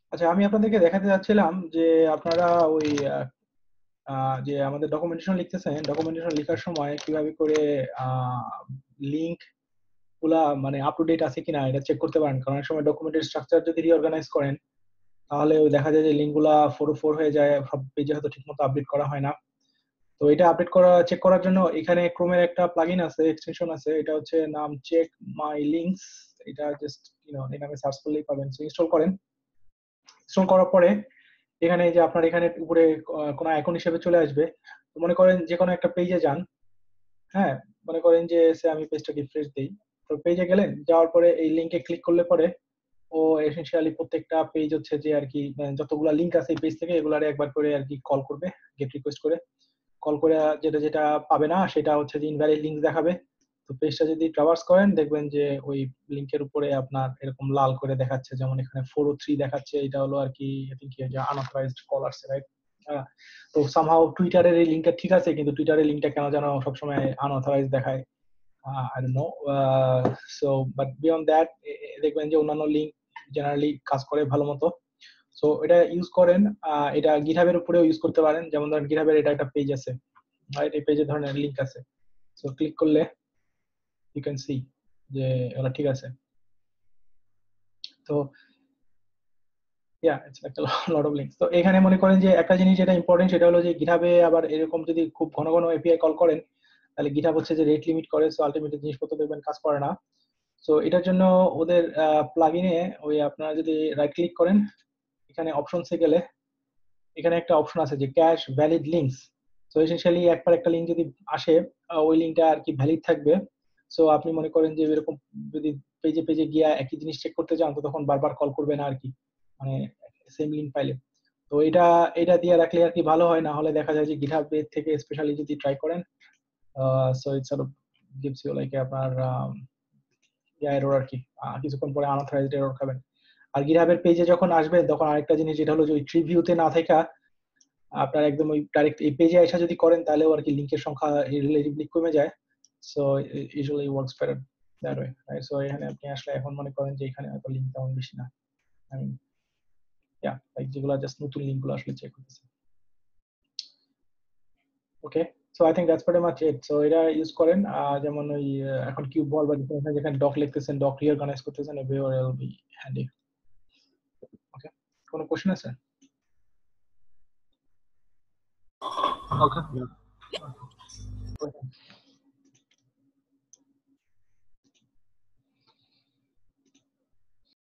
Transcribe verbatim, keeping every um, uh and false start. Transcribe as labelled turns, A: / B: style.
A: আচ্ছা, আমি আপনাদেরকে দেখাতে যাচ্ছিলাম যে আপনারা ওই আ আ যে আমাদের ডকুমেন্টেশন লিখতেছেন, ডকুমেন্টেশন লিখার সময় কিভাবে করে আ লিঙ্ক গুলা মানে আপ টু ডেট আছে কিনা এটা চেক করতে পারেন। কারণ অনেক সময় ডকুমেন্টের স্ট্রাকচার যদি রিঅর্গানাইজ করেন, তাহলে ওই দেখা যায় যে লিঙ্ক গুলা চারশো চার হয়ে যায়। সব পেজে হয়তো ঠিকমতো আপডেট করা হয় না। তো এটা আপডেট করা চেক করার জন্য এখানে Chrome এর একটা প্লাগইন আছে, এক্সটেনশন আছে। এটা হচ্ছে নাম চেক মাই লিংকস। এটা জাস্ট ইউ নো এই নামে সার্চ করলেই পাবেন। সো ইনস্টল করেন। ইনস্টল করার পরে এখানে যে আপনার এখানে উপরে আ কোনো আইকন হিসেবে চলে আসবে। তো মনে করেন যেকোনো একটা পেজে যান। হ্যাঁ? মনে করেন যে সে আমি পেজটাকে রিফ্রেশ দেই। তো পেজে গেলেন, যাওয়ার পরে এই লিংকে ক্লিক করলে পরে ও এসেনশিয়ালি প্রত্যেকটা পেজ হচ্ছে যে আরকি আ যতগুলা লিংক আছে এই পেজ থেকে এগুলারে একবার করে আরকি কল করবে, গেট রিকোয়েস্ট করে। কল করে আ যেটা, যেটা পাবে না সেটা হচ্ছে যে ইনভ্যালিড লিংক দেখাবে। তো পেজটা যদি ট্রাভার্স করেন দেখবেন যে ওই লিংকের উপরে আপনার এরকম লাল করে দেখাচ্ছে। যেমন এখানে চারশো তিন দেখাচ্ছে। এটা হলো আরকি আই থিংক যে আনঅথরাইজড কল আসছে, রাইট? আ তো সামহাউ Twitter এর এই লিংকটা ঠিক আছে কিন্তু Twitter এর লিংকটা কেন যেন সবসময় আনঅথরাইজড দেখায়। Uh I don't know. Uh so but beyond that uh uh দেখবেন যে অন্যান্য লিংক জেনারেলি কাজ করে ভালোমতো। সো এটা ইউজ করেন। আ এটা GitHub এর উপরেও ইউজ করতে পারেন। যেমন ধরেন GitHub এর এটা একটা পেজ আছে। রাইট? এই পেজে ধরেন লিংক আছে। সো ক্লিক করলে you can see যে ওরা ঠিক আছে। তো yeah, it's like a lot of links. তো এখানে মনে করেন যে একটা জিনিস যেটা ইম্পোর্টেন্ট সেটা হলো যে GitHub এ আবার এরকম যদি খুব ঘন, ঘন এপিআই কল করেন, তাহলে GitHub হচ্ছে যে রেট লিমিট করে। সো আল্টিমেটলি জিনিসপত্র দেখবেন কাজ করে না। সো এটার জন্য ওদের আ প্লাগইনে ওই আপনারা যদি রাইট ক্লিক করেন, এখানে অপশনস এ গেলে এখানে একটা অপশন আছে যে cache valid links. So essentially একবার একটা লিংক যদি আসে, আ ওই লিংকটা আরকি ভ্যালিড থাকবে। সো আপনি মনে করেন যে এরকম যদি পেজে, পেজে গিয়া একই জিনিস চেক করতে যান তো তখন বারবার কল করবে না আরকি। মানে সেম লিংক পাইলে। তো এটা, এটা দিয়ে রাখলে আরকি ভালো হয়। না হলে দেখা যায় যে GitHub এর থেকে স্পেশালি যদি ট্রাই করেন, uh so it sort of gives you like আপনার আম ইয়া এরর আরকি। আ কিছুক্ষণ পরে আনঅথরাইজড এরর খাবেন। আর GitHub এর পেজে যখন আসবেন তখন আরেকটা জিনিস যেটা হলো যে ওই ট্রি ভিউ তে না থাইকা আপনার একদম ওই ডাইরেক্ট এই পেজে আইসা যদি করেন তাহলেও আরকি লিংকের সংখ্যা রিলেটিভলি কমে যায়। সো ই usually works better that way, right? So এখানে আপনি আসলে এখন মনে করেন যে এখানে হয়তো লিংক তেমন বেশি না। আই মিন ইয়া লাইক যেগুলা জাস্ট নতুন লিংক গুলো আসলে চেক করতেছে। Okay. So I think that's pretty much it. So এটা ইউজ করেন। আ যেমন ওই আ এখন কিউব বল বা যেখানে, যেখানে ডক লিখতেছেন, ডক রিঅর্গানাইজ করতেছেন everywhere will be handy. Okay. কোন কোয়েশ্চেন আছে?
B: Okay.
A: ওকে।